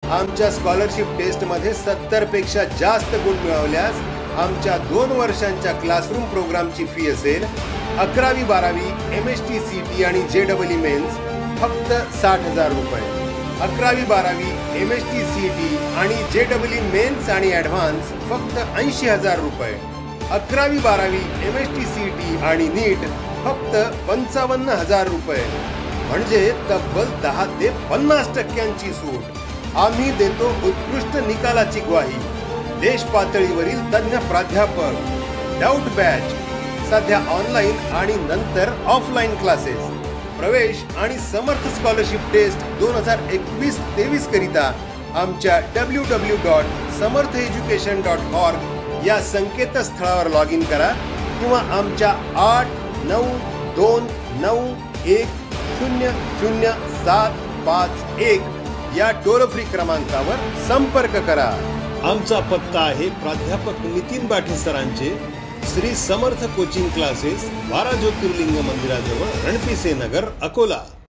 आमच्या स्कॉलरशिप टेस्टमध्ये 70 पेक्षा जास्त गुण मिळवल्यास आमच्या 2 वर्षांच्या क्लासरूम प्रोग्रामची फी असेल 11वी-12वी MST-CET आणि JEE मेन्स फक्त 60,000 रुपये. 11वी-12वी MST-CET आणि JEE मेन्स आणि ॲडव्हान्स फक्त 80,000 रुपये. 11वी-12वी MST-CET आणि नीट फक्त 55,000 रुपये. म्हणजे तब्बल 10 ते 50% सूट. आम्ही देतो उत्कृष्ट निकालाची ग्वाही. देश पातळीवरील तज्ञ प्राध्यापक, डाऊट बॅच, सध्या ऑनलाईन आणि नंतर ऑफलाईन क्लासेस. प्रवेश आणि समर्थ स्कॉलरशिप टेस्ट 2021-23 करिता आमच्या www.samartheducation.org या संकेतस्थळावर लॉग इन करा किंवा आमच्या 8929100751 या टोल फ्री क्रमांकावर संपर्क करा. आमचा पत्ता आहे प्राध्यापक नितीन बाठे सरांचे श्री समर्थ कोचिंग क्लासेस, 12 ज्योतिर्लिंग मंदिराजवळ रणपिसे नगर, अकोला.